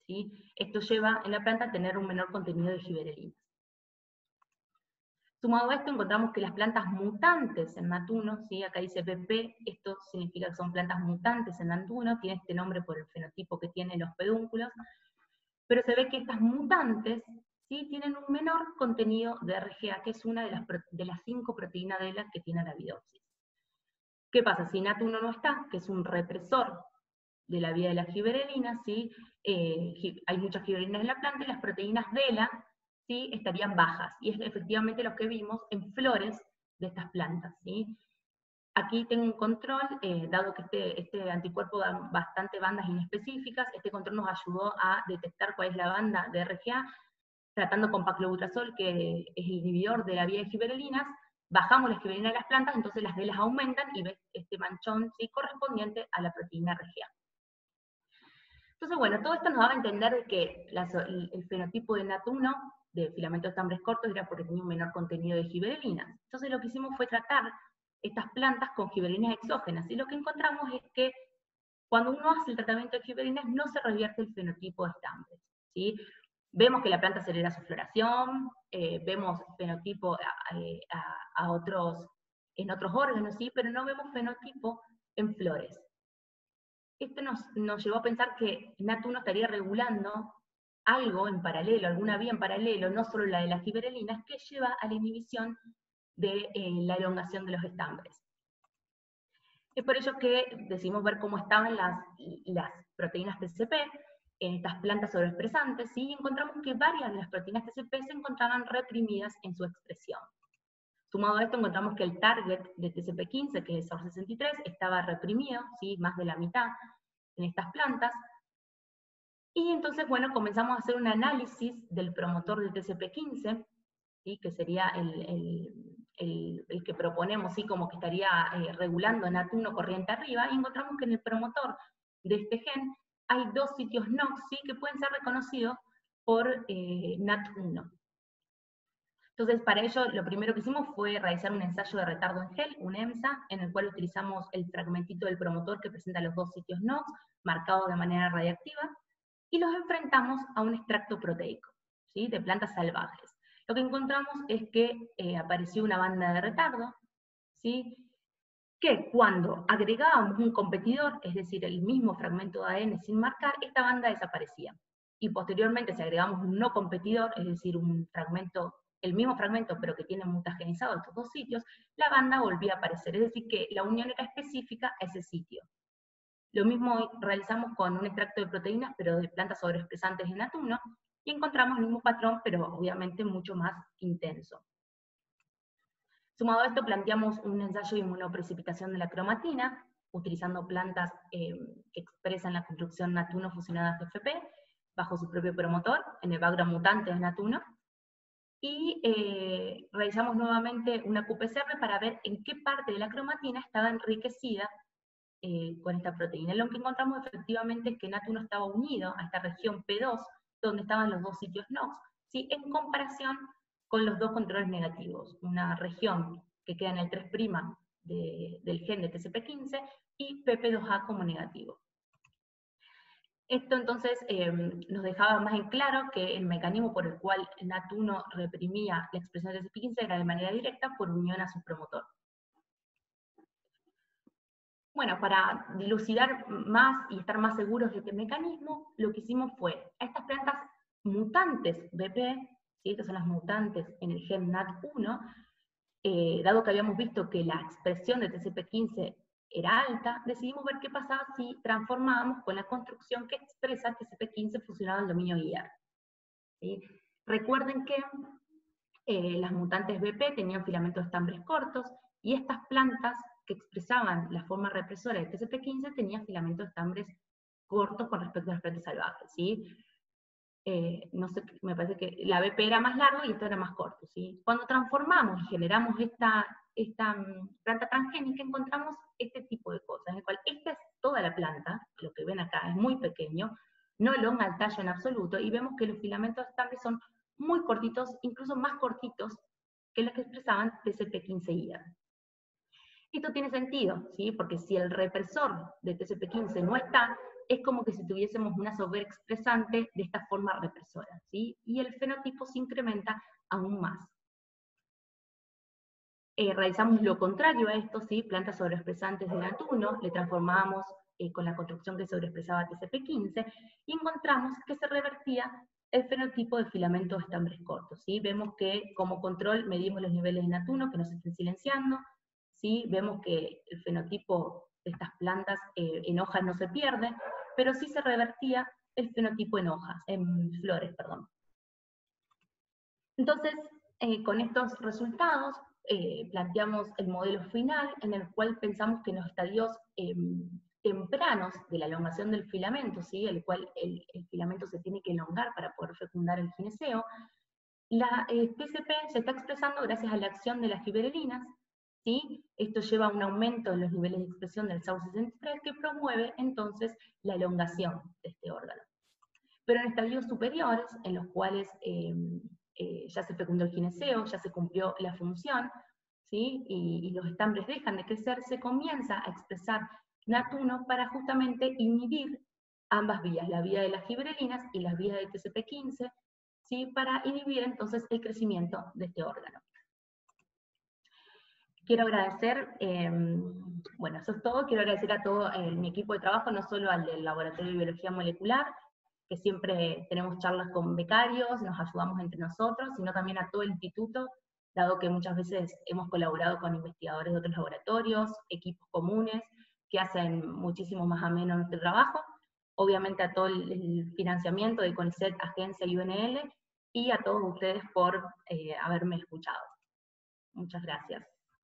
¿sí? Esto lleva en la planta a tener un menor contenido de gibberelinas. Sumado a esto, encontramos que las plantas mutantes en Nat1, ¿sí? Acá dice PP, esto significa que son plantas mutantes en Nat1, tiene este nombre por el fenotipo que tienen los pedúnculos, pero se ve que estas mutantes, ¿sí? Tienen un menor contenido de RGA, que es una de las 5 proteínas de las que tiene la Arabidopsis. ¿Qué pasa? Si Nat1 no está, que es un represor de la vía de la gibberelina, ¿sí? Hay muchas gibberelinas en la planta y las proteínas DELA, ¿sí? Estarían bajas, y es efectivamente lo que vimos en flores de estas plantas, ¿sí? Aquí tengo un control, dado que este anticuerpo da bastante bandas inespecíficas, este control nos ayudó a detectar cuál es la banda de RGA, tratando con paclobutrazol, que es el inhibidor de la vía de gibberelinas, bajamos la gibberelina de las plantas, entonces las DELAs aumentan y ves este manchón, ¿sí? Correspondiente a la proteína RGA. Entonces, bueno, todo esto nos daba a entender de que el fenotipo de Nat1, de filamentos de estambres cortos, era porque tenía un menor contenido de gibberelinas. Entonces lo que hicimos fue tratar estas plantas con gibberelinas exógenas, y lo que encontramos es que cuando uno hace el tratamiento de gibberelinas no se revierte el fenotipo de estambres, ¿sí? Vemos que la planta acelera su floración, vemos fenotipo en otros órganos, ¿sí? Pero no vemos fenotipo en flores. Esto nos llevó a pensar que Nat1 estaría regulando algo en paralelo, alguna vía en paralelo, no solo la de las gibberelinas, que lleva a la inhibición de la elongación de los estambres. Es por ello que decidimos ver cómo estaban las proteínas TCP en estas plantas sobreexpresantes, y encontramos que varias de las proteínas TCP se encontraban reprimidas en su expresión. Sumado a esto, encontramos que el target de TCP15, que es OR63, estaba reprimido, ¿sí? Más de la mitad en estas plantas. Y entonces, bueno, comenzamos a hacer un análisis del promotor del TCP15, ¿sí? Que sería el que proponemos, ¿sí? Como que estaría regulando Nat1 corriente arriba, y encontramos que en el promotor de este gen hay 2 sitios NOX, ¿sí? Que pueden ser reconocidos por Nat1. Entonces, para ello, lo primero que hicimos fue realizar un ensayo de retardo en gel, un EMSA, en el cual utilizamos el fragmentito del promotor que presenta los 2 sitios NOX, marcados de manera radiactiva, y los enfrentamos a un extracto proteico, ¿sí? De plantas salvajes. Lo que encontramos es que apareció una banda de retardo, ¿sí? Que cuando agregábamos un competidor, es decir, el mismo fragmento de ADN sin marcar, esta banda desaparecía. Y posteriormente, si agregamos un no competidor, es decir, el mismo fragmento, pero que tiene mutagenizado estos 2 sitios, la banda volvía a aparecer, es decir, que la unión era específica a ese sitio. Lo mismo realizamos con un extracto de proteínas, pero de plantas sobreexpresantes en Nat1, y encontramos el mismo patrón, pero obviamente mucho más intenso. Sumado a esto, planteamos un ensayo de inmunoprecipitación de la cromatina, utilizando plantas que expresan la construcción Nat1 fusionada a GFP, bajo su propio promotor, en el background mutante de Nat1, y realizamos nuevamente una QPCR para ver en qué parte de la cromatina estaba enriquecida con esta proteína. Lo que encontramos efectivamente es que Nat1 estaba unido a esta región P2, donde estaban los 2 sitios NOX, ¿sí? En comparación con los 2 controles negativos, una región que queda en el 3' del gen de TCP15 y PP2A como negativo. Esto entonces nos dejaba más en claro que el mecanismo por el cual Nat1 reprimía la expresión de TCP15 era de manera directa por unión a su promotor. Bueno, para dilucidar más y estar más seguros de este mecanismo, lo que hicimos fue, a estas plantas mutantes BP, ¿sí? Estas son las mutantes en el gen NAT1, dado que habíamos visto que la expresión de TCP15 era alta, decidimos ver qué pasaba si transformábamos con la construcción que expresa TCP15 fusionado al dominio IR. ¿Sí? Recuerden que las mutantes BP tenían filamentos estambres cortos, y estas plantas que expresaban la forma represora de TCP15 tenían filamentos estambres cortos con respecto a las plantas salvajes, ¿sí? No sé, me parece que la BP era más largo y esto era más corto, ¿sí? Cuando transformamos y generamos esta planta transgénica, encontramos este tipo de cosas, en el cual esta es toda la planta, lo que ven acá es muy pequeño, no elonga el tallo en absoluto, y vemos que los filamentos estambres son muy cortitos, incluso más cortitos que los que expresaban TCP15-IR. Esto tiene sentido, ¿sí? Porque si el represor de TCP15 no está, es como que si tuviésemos una sobreexpresante de esta forma represora, ¿sí? Y el fenotipo se incrementa aún más. Realizamos lo contrario a esto, ¿sí? Plantas sobreexpresantes de NAT1, le transformamos con la construcción que sobreexpresaba TCP15, y encontramos que se revertía el fenotipo de filamentos de estambres cortos, ¿sí? Vemos que como control medimos los niveles de NAT1 que no se estén silenciando, ¿sí? Vemos que el fenotipo de estas plantas en hojas no se pierde, pero sí se revertía el fenotipo en hojas, en flores, perdón. Entonces, con estos resultados, planteamos el modelo final, en el cual pensamos que en los estadios tempranos de la elongación del filamento, ¿sí? El cual el filamento se tiene que elongar para poder fecundar el gineceo, la TCP se está expresando gracias a la acción de las giberelinas, ¿sí? Esto lleva a un aumento en los niveles de expresión del SAU63 que promueve entonces la elongación de este órgano. Pero en estadios superiores, en los cuales ya se fecundó el gineceo, ya se cumplió la función, ¿sí? Y los estambres dejan de crecer, se comienza a expresar NAT1 para justamente inhibir ambas vías, la vía de las giberelinas y las vías de TCP15, ¿sí? Para inhibir entonces el crecimiento de este órgano. Quiero agradecer, bueno, eso es todo, quiero agradecer a todo mi equipo de trabajo, no solo al del Laboratorio de Biología Molecular, que siempre tenemos charlas con becarios, nos ayudamos entre nosotros, sino también a todo el instituto, dado que muchas veces hemos colaborado con investigadores de otros laboratorios, equipos comunes, que hacen muchísimo más ameno nuestro trabajo, obviamente a todo el financiamiento de CONICET, Agencia y UNL, y a todos ustedes por haberme escuchado. Muchas gracias.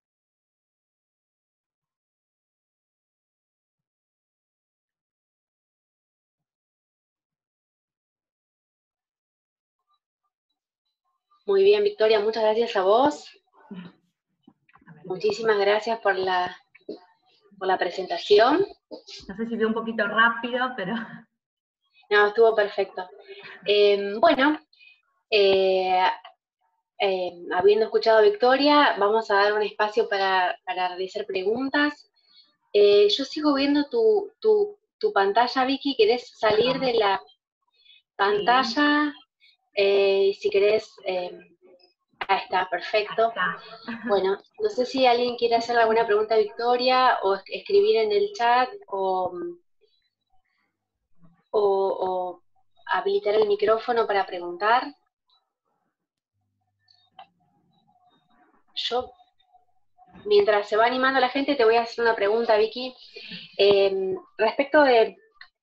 Muy bien, Victoria, muchas gracias a vos. Muchísimas gracias por la presentación. No sé si fue un poquito rápido, pero... No, estuvo perfecto. Bueno, habiendo escuchado a Victoria, vamos a dar un espacio para realizar preguntas. Yo sigo viendo tu pantalla, Vicky. ¿Querés salir de la pantalla? Si querés... ahí está, perfecto. Bueno, no sé si alguien quiere hacer alguna pregunta a Victoria, o escribir en el chat, o habilitar el micrófono para preguntar. Yo, mientras se va animando la gente, te voy a hacer una pregunta, Vicky. Respecto de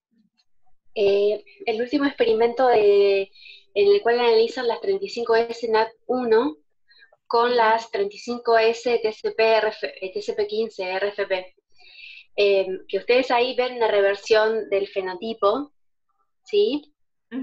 el último experimento en el cual analizan las 35S NAT1 con las 35S TCP15 RFP. Que ustedes ahí ven una reversión del fenotipo, ¿sí?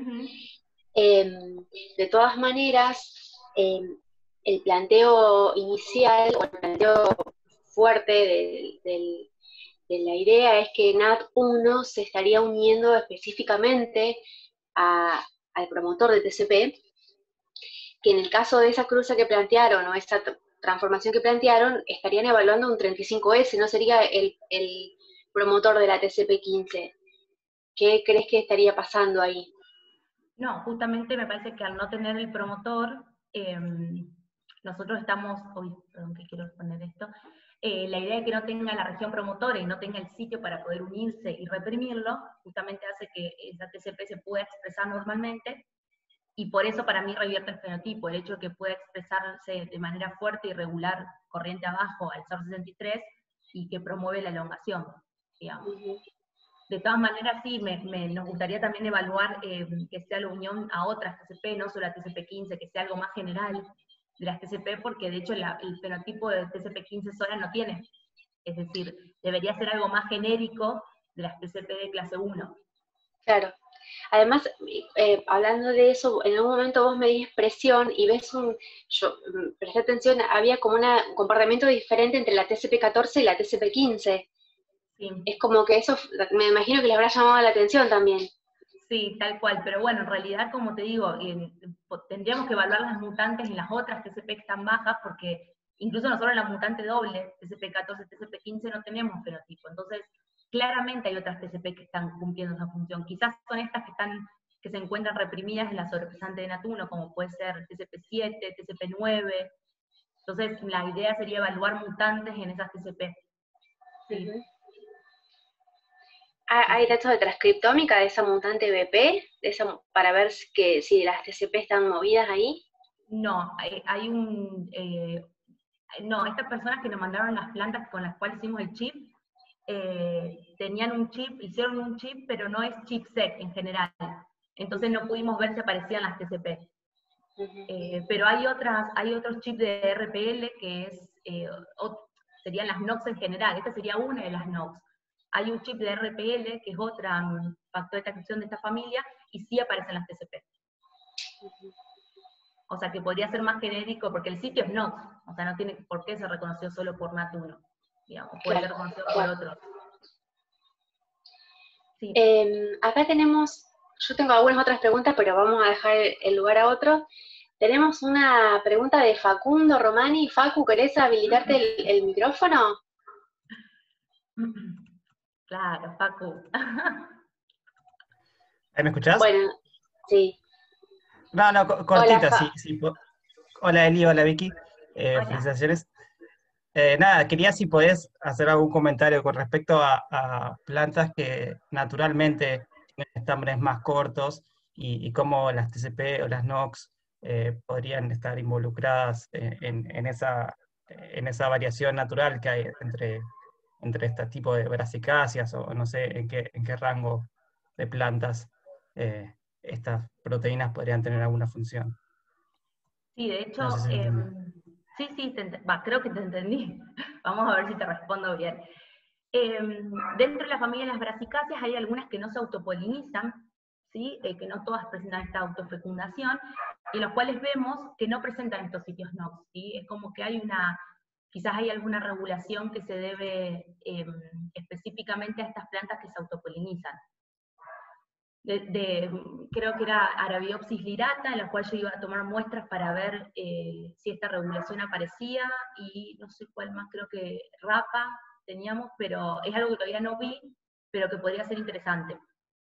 De todas maneras, el planteo inicial, o el planteo fuerte de la idea es que NAT1 se estaría uniendo específicamente al promotor de TCP, que en el caso de esa cruza que plantearon, o esa transformación que plantearon, estarían evaluando un 35S, no sería el promotor de la TCP15. ¿Qué crees que estaría pasando ahí? No, justamente me parece que al no tener el promotor, nosotros estamos, perdón que quiero poner esto, la idea de que no tenga la región promotora y no tenga el sitio para poder unirse y reprimirlo, justamente hace que esa TCP se pueda expresar normalmente, y por eso para mí revierte el fenotipo, el hecho de que pueda expresarse de manera fuerte y regular, corriente abajo al SAR63, y que promueve la elongación, digamos. De todas maneras, sí, nos gustaría también evaluar que sea la unión a otras TCP, no solo a TCP15, que sea algo más general de las TCP, porque de hecho el fenotipo de TCP15 sola no tiene. Es decir, debería ser algo más genérico de las TCP de clase 1. Claro. Además, hablando de eso, en algún momento vos medís presión y ves presté atención, había como un comportamiento diferente entre la TCP14 y la TCP15. Sí. Es como que eso, me imagino que les habrá llamado la atención también. Sí, tal cual, pero bueno, en realidad, como te digo, tendríamos que evaluar las mutantes en las otras TCP que están bajas, porque incluso nosotros en la mutante doble, TCP14, TCP15, no tenemos fenotipo. Entonces, claramente hay otras TCP que están cumpliendo esa función. Quizás son estas que se encuentran reprimidas en la sobrepesante de NAT1, como puede ser TCP7, TCP9. Entonces, la idea sería evaluar mutantes en esas TCP. Sí. ¿Hay datos de transcriptómica de esa mutante BP? Para ver si las TCP están movidas ahí. No, hay un... no, estas personas que nos mandaron las plantas con las cuales hicimos el chip, tenían un chip, hicieron un chip, pero no es chipset en general. Entonces no pudimos ver si aparecían las TCP. Pero hay otros chips de RPL que serían las NOx en general. Esta sería una de las NOx. Hay un chip de RPL que es otra factor de transcripción de esta familia y sí aparecen las TCP. O sea que podría ser más genérico porque el sitio es NOx. O sea, no tiene por qué ser reconocido solo por NAT1. Digamos, puede ser reconocido por otros. Sí. Acá yo tengo algunas otras preguntas, pero vamos a dejar el lugar a otro. Tenemos una pregunta de Facundo Romani. Facu, ¿querés habilitarte el micrófono? Claro, Facu. ¿Me escuchás? Bueno, sí. No, cortita, Hola, sí. Hola Eli, hola Vicky, Hola. felicitaciones. Nada, quería si podés hacer algún comentario con respecto a plantas que naturalmente tienen estambres más cortos y cómo las TCP o las NOx podrían estar involucradas en esa variación natural que hay entre este tipo de brasicáceas o no sé en qué rango de plantas estas proteínas podrían tener alguna función. Sí, de hecho, No sé si entiendo. sí, creo que te entendí. Vamos a ver si te respondo bien. Dentro de la familia de las brasicáceas hay algunas que no se autopolinizan, ¿sí? Que no todas presentan esta autofecundación, y en los cuales vemos que no presentan estos sitios NOx, ¿sí? Es como que quizás hay alguna regulación que se debe específicamente a estas plantas que se autopolinizan. Creo que era Arabidopsis lirata, en la cual yo iba a tomar muestras para ver si esta regulación aparecía, y no sé cuál más, creo que Rapa teníamos, pero es algo que todavía no vi, pero que podría ser interesante.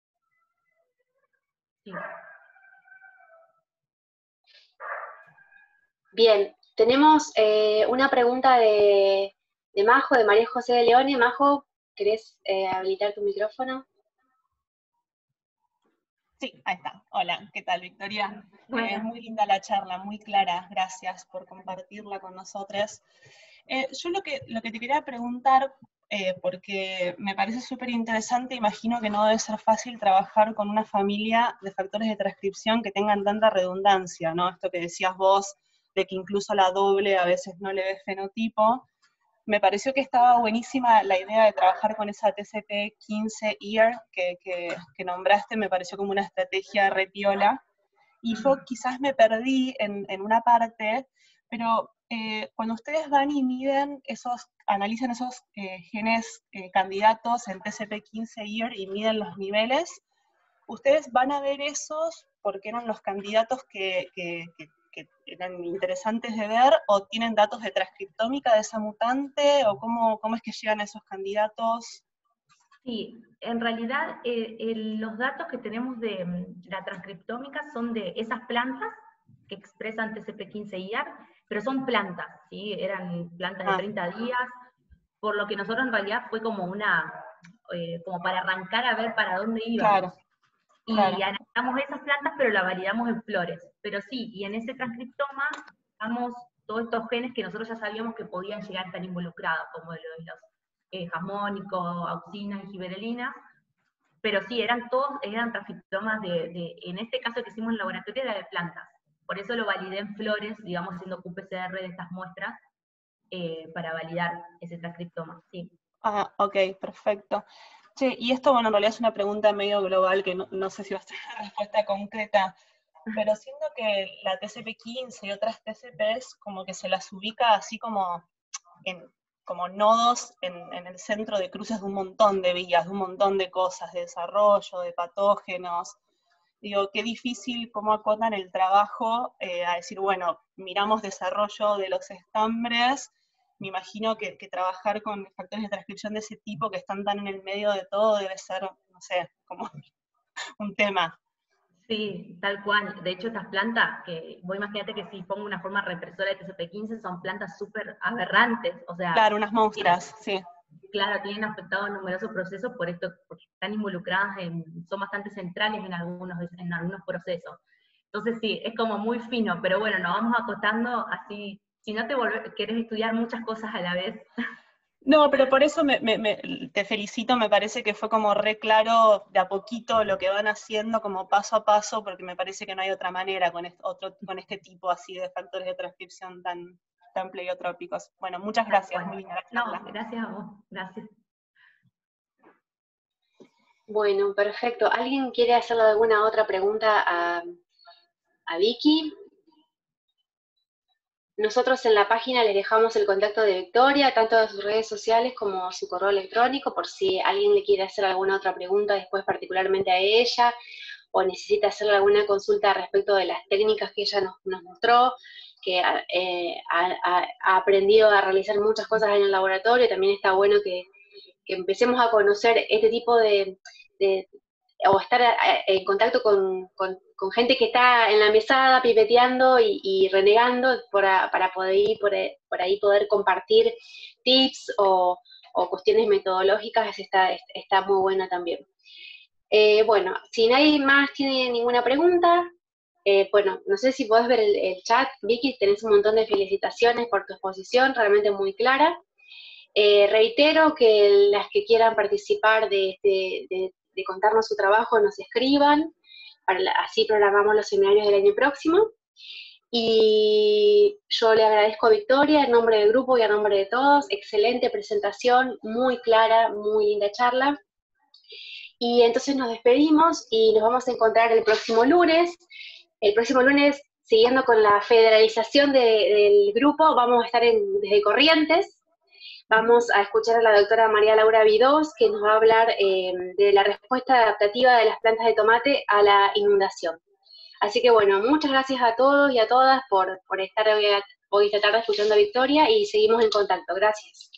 Sí. Bien, tenemos una pregunta de Majo, de María José de Leone. Majo, ¿querés habilitar tu micrófono? Sí, ahí está. Hola, ¿qué tal, Victoria? Bueno. Muy linda la charla, muy clara. Gracias por compartirla con nosotros. Yo lo que te quería preguntar, porque me parece súper interesante, imagino que no debe ser fácil trabajar con una familia de factores de transcripción que tengan tanta redundancia, ¿no? Esto que decías vos, de que incluso la doble a veces no le ves fenotipo. Me pareció que estaba buenísima la idea de trabajar con esa TCP15-EAR que nombraste, me pareció como una estrategia re piola. Y yo quizás me perdí en una parte, pero cuando ustedes van y analizan esos genes candidatos en TCP15-EAR y miden los niveles, ustedes van a ver esos porque eran los candidatos que eran interesantes de ver, o tienen datos de transcriptómica de esa mutante, o cómo es que llegan a esos candidatos. Sí, en realidad los datos que tenemos de la transcriptómica son de esas plantas que expresan TCP15-IAR, pero son plantas, ¿sí? Eran plantas de 30 días, por lo que nosotros en realidad fue como como para arrancar a ver para dónde íbamos. Claro. Y analizamos esas plantas, pero la validamos en flores. Pero sí, y en ese transcriptoma damos todos estos genes que nosotros ya sabíamos que podían llegar a estar involucrados, como los jasmónicos, auxinas y giberelinas, pero sí, eran transcriptomas en este caso que hicimos en el laboratorio era de plantas. Por eso lo validé en flores, digamos, haciendo qPCR de estas muestras, para validar ese transcriptoma, sí. Ah, ok, perfecto. Che, y esto, bueno, en realidad es una pregunta medio global que no sé si va a ser una respuesta concreta, pero siento que la TCP15 y otras TCPs como que se las ubica así como nodos en el centro de cruces de un montón de vías, de un montón de cosas, de desarrollo, de patógenos. Digo, qué difícil cómo acotan el trabajo a decir, bueno, miramos desarrollo de los estambres me imagino que trabajar con factores de transcripción de ese tipo que están tan en el medio de todo debe ser, no sé, como un tema. Sí, tal cual. De hecho, estas plantas, que vos imagínate que si pongo una forma represora de TCP15, son plantas súper aberrantes, o sea, Claro, unas monstruas, sí. claro, tienen afectado numerosos procesos por esto, porque están involucradas son bastante centrales en algunos procesos. Entonces sí, es como muy fino, pero bueno, nos vamos acotando así, si no querés estudiar muchas cosas a la vez. No, pero por eso te felicito, me parece que fue como re claro de a poquito lo que van haciendo, como paso a paso, porque me parece que no hay otra manera con este tipo así de factores de transcripción tan pleiotrópicos. Bueno, muchas gracias, muy linda la charla. No, gracias a vos, gracias. Bueno, perfecto. ¿Alguien quiere hacerle alguna otra pregunta a Vicky? Nosotros en la página les dejamos el contacto de Victoria, tanto de sus redes sociales como su correo electrónico, por si alguien le quiere hacer alguna otra pregunta después particularmente a ella, o necesita hacerle alguna consulta respecto de las técnicas que ella nos mostró, que ha aprendido a realizar muchas cosas en el laboratorio. También está bueno que empecemos a conocer este tipo o estar en contacto con gente que está en la mesada pipeteando y renegando para poder por ahí poder compartir tips o cuestiones metodológicas. Está muy buena también. Bueno, si nadie más tiene ninguna pregunta, bueno, no sé si podés ver el chat. Vicky, tenés un montón de felicitaciones por tu exposición, realmente muy clara. Reitero que las que quieran participar de contarnos su trabajo nos escriban, así programamos los seminarios del año próximo. Y yo le agradezco a Victoria en nombre del grupo y a nombre de todos. Excelente presentación, muy clara, muy linda charla. Y entonces nos despedimos y nos vamos a encontrar el próximo lunes. El próximo lunes, siguiendo con la federalización del grupo, vamos a estar desde Corrientes. Vamos a escuchar a la doctora María Laura Vidós, que nos va a hablar de la respuesta adaptativa de las plantas de tomate a la inundación. Así que bueno, muchas gracias a todos y a todas por estar hoy esta tarde escuchando a Victoria, y seguimos en contacto. Gracias.